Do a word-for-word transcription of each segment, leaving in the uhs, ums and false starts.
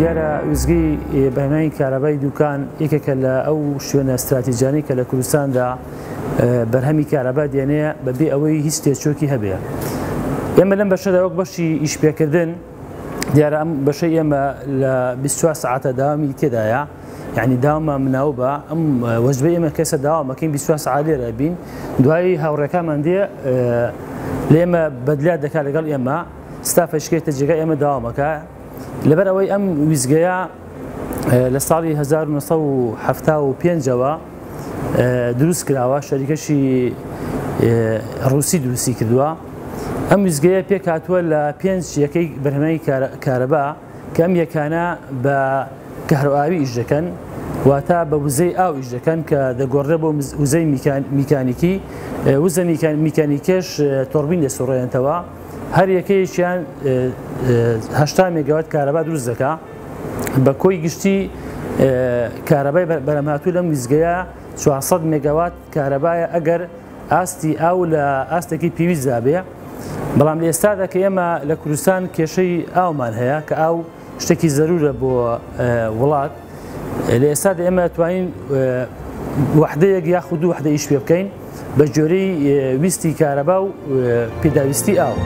دیارە وزگی بەهێنانی کارەبای دوکان یەکێکە لە ئەو شوێنە استراتیژیانەی کە لە کوردستاندا بەرهەمی کارەبا دێنەیە بەبێ ئەوەی هیچ تێچۆکی هەبێ. ئێمە لەم بەشەدا وەک بەشی ئیشپێکردن دیارە ئەم بەشەی ئێمە لە بیست و چوار ساعتە داوامی تێدایە، یعنی داوامە مناو بە ئەم وەجبەی ئێمە کەسە داوامەکەین بیست و چوار ساعت لێرە بین. دوایی هاوڕێکامان دێ لە ئێمە بەدلات دەکات لەگەڵ ئێمە ستافە شکێتە جێگای ئێمە داوامەکە. لەبەر ئەوەی ئەم ویزگەیە لە ساڵی هەزار و نۆ سەد و حەفتا و پێنجەوە دروست کراوە، شەریکەشی ڕووسی دروستی کردووە. ئەم ویزگەیە پێک هاتووە لە پێنج یەکەی بەرهەمەی کارەبا کە ئەم یەکانە بە کەهرەباوی ئیش دەکەن، واتە بە وزەی ئاو ئیش دەکەن کە دەگۆڕێ بۆ وزەی میکانیکی. وزە میکانیکێش تۆڕبین دەسوڕێنێتەوە، هەر یەکەیەکیان هەشتا مێگاوات کارەبا دروست دەکا. بە کۆی گشتی کارەبای بەرهەمهاتوو لەم ویزگەیە چوار سەد مێگاوات کارەبایە ئەگەر ئاستی ئاو لە ئاستێکی پێویستدا بێ. بەڵام لە ئێستادا کە ئێمە لە کوردستان کێشەی ئاومان هەیە کە ئاو شتێکی زەرورە بۆ وڵات، لە ئێستادا ئێمە توانین وحدەیەک یاخود دوو وحدە ئیش پێ بکەین بە جۆرەی ویستی کارەبا و پێداویستی ئاو.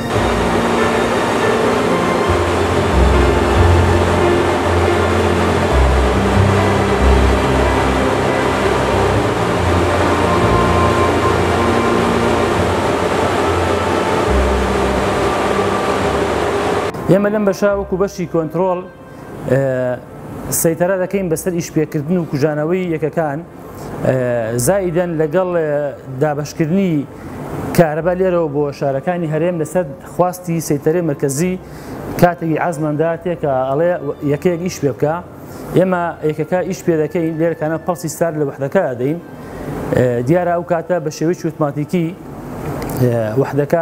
ئێمە لەم بەشە وەکو بەشی کۆنتڕۆڵ سەیطرە دەکەین بەسەر ئیشپێکردن و کوژانەوەی یەکەکان، زائیدەن لەگەڵ دابەشکردنی کارەبا لێرەوە بۆ شارەکانی هەرێم لەسەر خواستی سەیطرەی مرکزی کاتێکی عەزماندا تێکە ئەڵێ یەکەیەک ئیش پێ بکە. ئێمە یەکەکە ئیش پێ دەکەین لێرەکانە پەڵسی ستار لە وحدەکە دەین. دیارە ئەو کاتە بە شێوەیەکی ئۆتۆماتیکی وحدەکە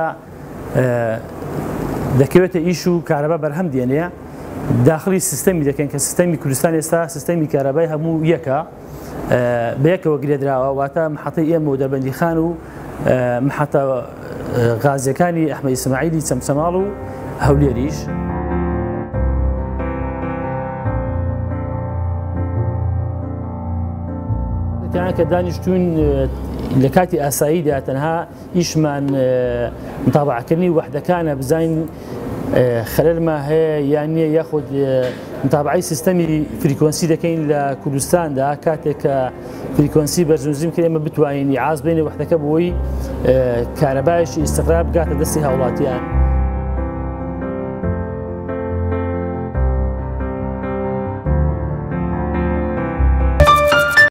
دەکەوێتە ئیش و کارەبا بەرهەم دێنێ، داخلی سیستەمی دەکەن کە سیستەمی کوردستان ئێستا سیستەمی کارەبای هەموو یەکە بە یەکەوە گرێدراوە، واتە محەتەی ئێمە و دەربەندیخان و محەتە غازیەکانی ئەحمەد ئیسماعیلی چەمچەماڵ و هەولێریش. کە دانیشتوون لە کاتی ئاساییدا تەنها ئیشمان متابعەکردنی وحدەکانە بزانین خەلەلمان هەیە یان نییە، یاخود متابعەی سیستەمی فریکۆنسی دەکەین لە کوردستاندا کاتێک کە فریکۆنسی بەرزنجیم کە ئێمە بتوانین عاز بینە وحدەکە بۆی کارەبایشی ئیستقرار بگاتە دەستی هاوڵاتیان.